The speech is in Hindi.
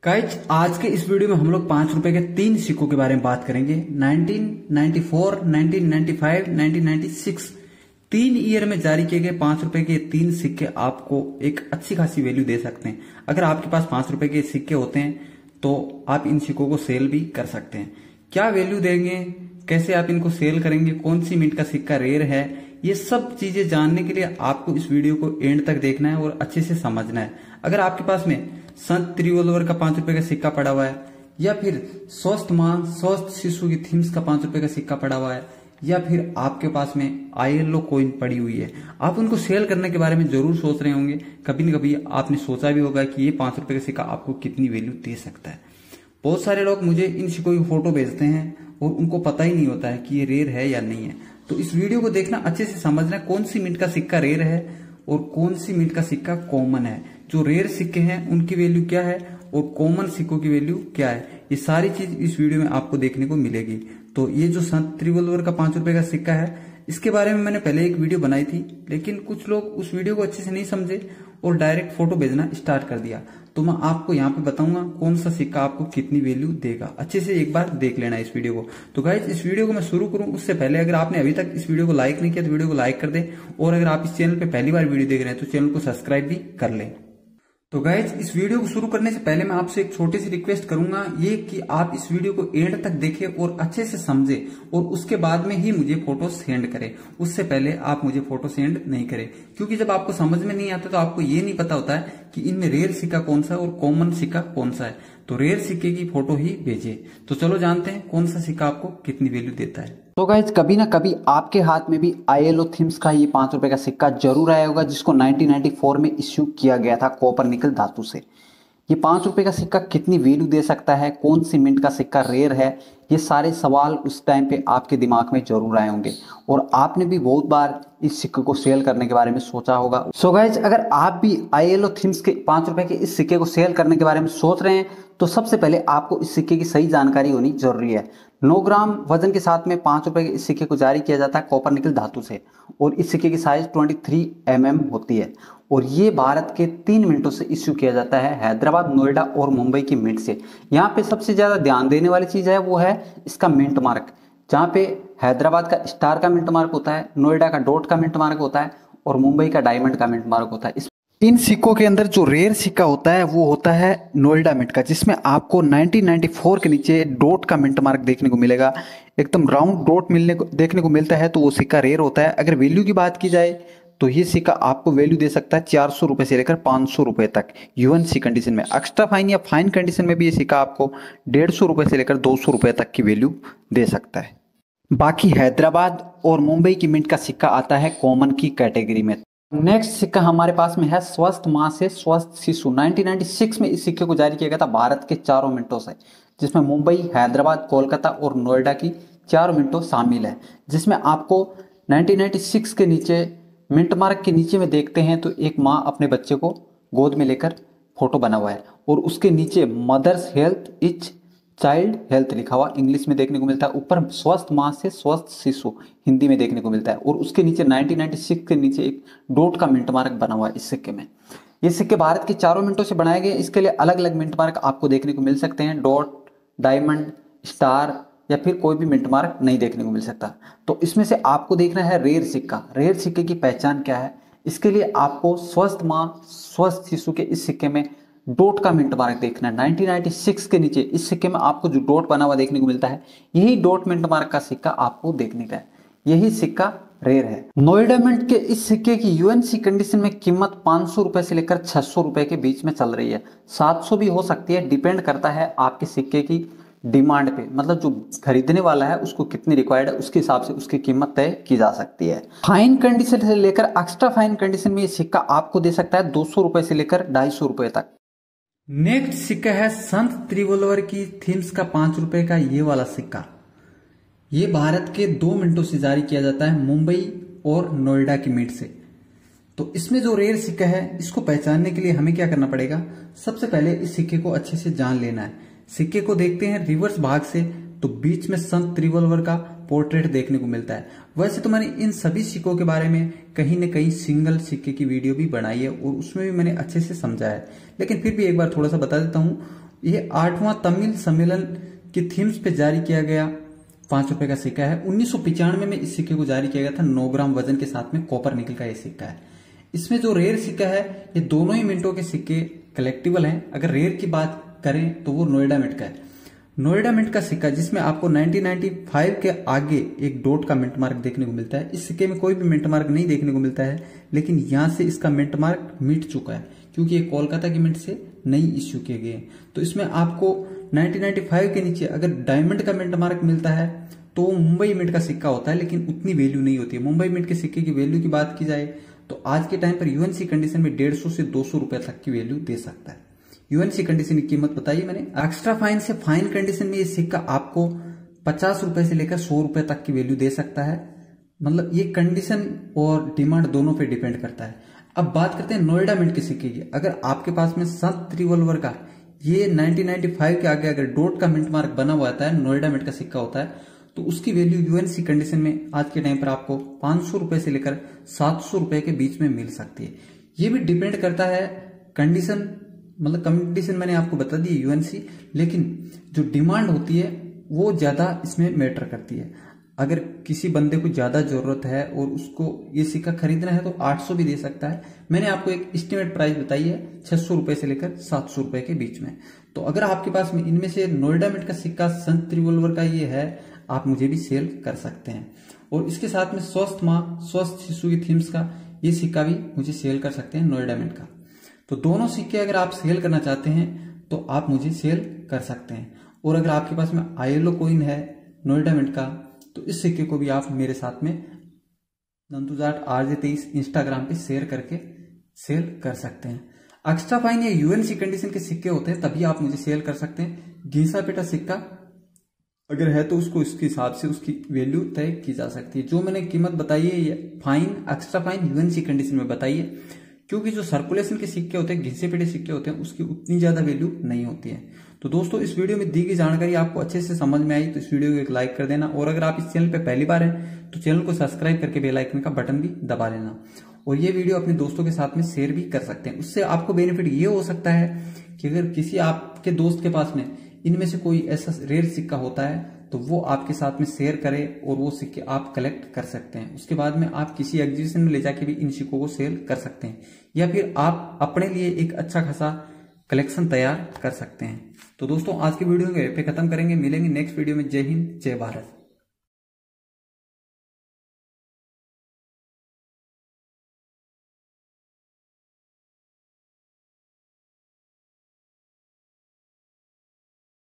गाइस आज के इस वीडियो में हम लोग 5 रुपए के 3 सिक्कों के बारे में बात करेंगे। 1994, 1995, 1996 3 ईयर में जारी किए गए 5 रुपए के 3 सिक्के आपको एक अच्छी खासी वैल्यू दे सकते हैं। अगर आपके पास 5 रुपए के सिक्के होते हैं तो आप इन सिक्कों को सेल भी कर सकते हैं। क्या वैल्यू देंगे, कैसे आप इनको सेल करेंगे, कौन सी मिंट का सिक्का रेयर है, ये सब चीजें जानने के लिए आपको इस वीडियो को एंड तक देखना है और अच्छे से समझना है। अगर आपके पास में संत त्रिवल्लुवर का 5 रुपए का सिक्का पड़ा हुआ है, या फिर स्वस्थ मां स्वस्थ शिशु की थीम्स का 5 रुपए का सिक्का पड़ा हुआ है, या फिर आपके पास में ILO कॉइन पड़ी हुई है, आप उनको सेल करने के बारे में जरूर सोच रहे होंगे। कभी न कभी आपने सोचा भी होगा कि ये 5 रुपए का सिक्का आपको कितनी वैल्यू दे सकता है। बहुत सारे लोग मुझे इन सिक्कों की फोटो भेजते हैं और उनको पता ही नहीं होता है कि ये रेयर है या नहीं है। तो इस वीडियो को देखना, अच्छे से समझना कौन सी मिंट का सिक्का रेयर है और कौन सी मिंट का सिक्का कॉमन है। जो रेयर सिक्के हैं उनकी वैल्यू क्या है और कॉमन सिक्कों की वैल्यू क्या है, ये सारी चीज इस वीडियो में आपको देखने को मिलेगी। तो ये जो संत त्रिवल्लुवर का 5 रुपए का सिक्का है, इसके बारे में मैंने पहले एक वीडियो बनाई थी, लेकिन कुछ लोग उस वीडियो को अच्छे से नहीं समझे और डायरेक्ट फोटो भेजना स्टार्ट कर दिया। तो मैं आपको यहाँ पे बताऊंगा कौन सा सिक्का आपको कितनी वैल्यू देगा। अच्छे से एक बार देख लेना इस वीडियो को। तो गाइज इस वीडियो को मैं शुरू करूं उससे पहले अगर आपने अभी तक इस वीडियो को लाइक नहीं किया तो वीडियो को लाइक कर दे, और अगर आप इस चैनल पे पहली बार वीडियो देख रहे हैं तो चैनल को सब्सक्राइब भी कर ले। तो गाइज इस वीडियो को शुरू करने से पहले मैं आपसे एक छोटी सी रिक्वेस्ट करूंगा, ये कि आप इस वीडियो को एंड तक देखें और अच्छे से समझे और उसके बाद में ही मुझे फोटो सेंड करें। उससे पहले आप मुझे फोटो सेंड नहीं करें, क्योंकि जब आपको समझ में नहीं आता तो आपको ये नहीं पता होता है कि इनमें रेयर सिक्का कौन सा है और कॉमन सिक्का कौन सा है। तो रेयर सिक्के की फोटो ही भेजिए। तो चलो जानते हैं कौन सा सिक्का आपको कितनी वैल्यू देता है। तो गाइज कभी ना कभी आपके हाथ में भी ILO थीम्स का ये 5 रुपए का सिक्का जरूर आया होगा, जिसको 1994 में इश्यू किया गया था कॉपर निकल धातु से। ये 5 रुपए का सिक्का कितनी वैल्यू दे सकता है, कौन सी मिंट का सिक्का रेयर है, ये सारे सवाल उस टाइम पे आपके दिमाग में जरूर आए होंगे और आपने भी बहुत बार इस सिक्के को सेल करने के बारे में सोचा होगा। सो गाइज अगर आप भी ILO थीम्स के 5 रुपए के इस सिक्के को सेल करने के बारे में सोच रहे हैं तो सबसे पहले आपको इस सिक्के की सही जानकारी होनी जरूरी है। 9 ग्राम वजन के साथ में 5 रुपए के इस सिक्के को जारी किया जाता है कॉपर निकल धातु से, और इस सिक्के की साइज 23 mm होती है, और ये भारत के 3 मिंटों से इश्यू किया जाता है हैदराबाद, नोएडा और मुंबई की मिंट से। यहाँ पे सबसे ज्यादा ध्यान देने वाली चीज है वो है इसका मिंट मार्क, जहाँ पे हैदराबाद का स्टार का मिंट मार्क होता है, नोएडा का डॉट का मिंट मार्क होता है और मुंबई का डायमंड का मिंट मार्क होता है। इन सिक्कों के अंदर जो रेयर सिक्का होता है वो होता है नोएडा मिंट का, जिसमें आपको 1994 के नीचे डॉट का मिंट मार्क देखने को मिलेगा। एकदम राउंड डॉट देखने को मिलता है तो वो सिक्का रेयर होता है। अगर वैल्यू की बात की जाए तो ये सिक्का आपको वैल्यू दे सकता है 400 रुपए से लेकर 500 रुपए तक UNC कंडीशन में। एक्स्ट्रा फाइन या फाइन कंडीशन में भी ये सिक्का आपको 150 रुपए से लेकर 200 रुपए तक की वैल्यू दे सकता है। बाकी हैदराबाद और मुंबई की मिंट का सिक्का आता है कॉमन की कैटेगरी में। नेक्स्ट सिक्का हमारे पास में है स्वस्थ मां से स्वस्थ शिशु। 1996 में इस सिक्के को जारी किया गया था भारत के 4 मिंटों से, जिसमें मुंबई, हैदराबाद, कोलकाता और नोएडा की 4 मिंटों शामिल है। जिसमें आपको 1996 के नीचे मिंट मार्क के नीचे में देखते हैं तो एक माँ अपने बच्चे को गोद में लेकर फोटो बना हुआ है, और उसके नीचे mother's health is child health लिखा हुआ इंग्लिश में देखने को मिलता है। ऊपर स्वस्थ मां से स्वस्थ शिशु हिंदी में देखने को मिलता है, और उसके नीचे 1996 के नीचे एक डॉट का मिंट मार्क बना हुआ है इस सिक्के में। ये सिक्के भारत के 4 मिंटों से बनाए गए। इसके लिए अलग अलग मिंट मार्क आपको देखने को मिल सकते हैं। डॉट, डायमंड, स्टार या फिर कोई भी मिंट मार्क नहीं देखने को मिल सकता। तो इसमें से आपको देखना है रेयर सिक्का। रेयर सिक्के की पहचान क्या है, इसके लिए आपको स्वस्थ मां स्वस्थ शिशु के इस सिक्के में डॉट का मिंट मार्क देखना है। 1996 के नीचे इस सिक्के में आपको जो डॉट बना हुआ देखने को मिलता है, यही डॉट मिंट मार्क का सिक्का आपको देखने का है, यही सिक्का रेयर है। नोएडा मिंट के इस सिक्के की UNC कंडीशन में कीमत 500 रुपए से लेकर 600 रुपए के बीच में चल रही है। 700 भी हो सकती है, डिपेंड करता है आपके सिक्के की डिमांड पे, मतलब जो खरीदने वाला है उसको कितनी रिक्वायर्ड है उसके हिसाब से उसकी कीमत तय की जा सकती है। फाइन कंडीशन से लेकर एक्स्ट्रा फाइन कंडीशन में ये सिक्का आपको दे सकता है 200 रुपए से लेकर 250 रुपए तक। नेक्स्ट सिक्का है संत त्रिवल्लुवर की थीम्स का 5 रुपए का ये वाला सिक्का। ये भारत के 2 मिंटों से जारी किया जाता है मुंबई और नोएडा की मिंट से। तो इसमें जो रेयर सिक्का है, इसको पहचानने के लिए हमें क्या करना पड़ेगा, सबसे पहले इस सिक्के को अच्छे से जान लेना है। सिक्के को देखते हैं रिवर्स भाग से तो बीच में संत त्रिवल्लुवर का पोर्ट्रेट देखने को मिलता है। वैसे तो मैंने इन सभी सिक्कों के बारे में कहीं न कहीं सिंगल सिक्के की वीडियो भी बनाई है और उसमें भी मैंने अच्छे से समझाया है, लेकिन फिर भी एक बार थोड़ा सा बता देता हूँ। ये 8वां तमिल सम्मेलन की थीम्स पे जारी किया गया 5 रुपए का सिक्का है। 1995 में इस सिक्के को जारी किया गया था। 9 ग्राम वजन के साथ में कॉपर निकल का ये सिक्का है। इसमें जो रेयर सिक्का है, ये दोनों ही मिंटों के सिक्के कलेक्टिबल हैं। अगर रेयर की बात करें तो वो नोएडा मिंट का है। नोएडा मिंट का सिक्का जिसमें आपको 1995 के आगे एक डॉट का मिंट मार्क देखने को मिलता है। इस सिक्के में कोई भी मिंट मार्क नहीं देखने को मिलता है, लेकिन यहां से इसका मिंट मार्क मिट चुका है क्योंकि ये कोलकाता की मिंट से नहीं इश्यू किए गए। तो इसमें आपको 1995 के नीचे अगर डायमंड का मिंट मार्क मिलता है तो वो मुंबई मिंट का सिक्का होता है, लेकिन उतनी वैल्यू नहीं होती है। मुंबई मिंट के सिक्के की वैल्यू की बात की जाए तो आज के टाइम पर यूएनसी कंडीशन में 150 से 200 रुपए तक की वैल्यू दे सकता है। यूएनसी कंडीशन की कीमत बताइए मैंने। एक्स्ट्रा फाइन से फाइन कंडीशन में ये सिक्का आपको 50 रुपए से लेकर 100 रुपए तक की वैल्यू दे सकता है। मतलब ये कंडीशन और डिमांड दोनों पे डिपेंड करता है। अब बात करते हैं नोएडा मिंट के सिक्के की। अगर आपके पास में संत रिवॉल्वर का ये 1995 के आगे अगर डॉट का मिंट मार्क बना हुआ आता है, नोएडा मिंट का सिक्का होता है, तो उसकी वैल्यू यूएनसी कंडीशन में आज के टाइम पर आपको 500 रुपए से लेकर 700 रुपए के बीच में मिल सकती है। ये भी डिपेंड करता है कंडीशन, मतलब कंडीशन मैंने आपको बता दी यूएनसी, लेकिन जो डिमांड होती है वो ज्यादा इसमें मैटर करती है। अगर किसी बंदे को ज्यादा जरूरत है और उसको ये सिक्का खरीदना है तो 800 भी दे सकता है। मैंने आपको एक एस्टिमेट प्राइस बताई है 600 रुपए से लेकर 700 रुपए के बीच में। तो अगर आपके पास में इनमें से नोएडा मिंट का सिक्का संत रिवॉल्वर का ये है, आप मुझे भी सेल कर सकते हैं। और इसके साथ में स्वस्थ माँ स्वस्थ शिशु की थीम्स का ये सिक्का भी मुझे सेल कर सकते हैं नोएडा मिंट का। तो दोनों सिक्के अगर आप सेल करना चाहते हैं तो आप मुझे सेल कर सकते हैं। और अगर आपके पास में आईएलओ कॉइन है नोएडा मिंट का तो इस सिक्के को भी आप मेरे साथ में नंदुजाट RJ23 इंस्टाग्राम पे शेयर करके सेल कर सकते हैं। एक्स्ट्रा फाइन या यूएनसी कंडीशन के सिक्के होते हैं तभी आप मुझे सेल कर सकते हैं। घिसा पेटा सिक्का अगर है तो उसको इसके हिसाब से उसकी वैल्यू तय की जा सकती है। जो मैंने कीमत बताई है ये fine extra fine UNC condition में बताई है, क्योंकि जो सर्कुलेशन के सिक्के होते हैं, घिसे पेटे सिक्के होते हैं, उसकी उतनी ज्यादा वैल्यू नहीं होती है। तो दोस्तों इस वीडियो में दी गई जानकारी आपको अच्छे से समझ में आई तो इस वीडियो को एक लाइक कर देना। और अगर आप इस चैनल पे पहली बार हैं तो चैनल को सब्सक्राइब करके बेल आइकन का बटन भी दबा लेना। और ये वीडियो अपने दोस्तों के साथ में शेयर भी कर सकते हैं। उससे आपको बेनिफिट ये हो सकता है कि अगर किसी आपके दोस्त के पास में इनमें से कोई ऐसा रेयर सिक्का होता है तो वो आपके साथ में शेयर करे और वो सिक्के आप कलेक्ट कर सकते हैं। उसके बाद में आप किसी एग्जीबिशन में ले जाके भी इन सिक्कों को सेल कर सकते हैं, या फिर आप अपने लिए एक अच्छा खासा कलेक्शन तैयार कर सकते हैं। तो दोस्तों आज की वीडियो को पे खत्म करेंगे। मिलेंगे नेक्स्ट वीडियो में। जय हिंद जय भारत।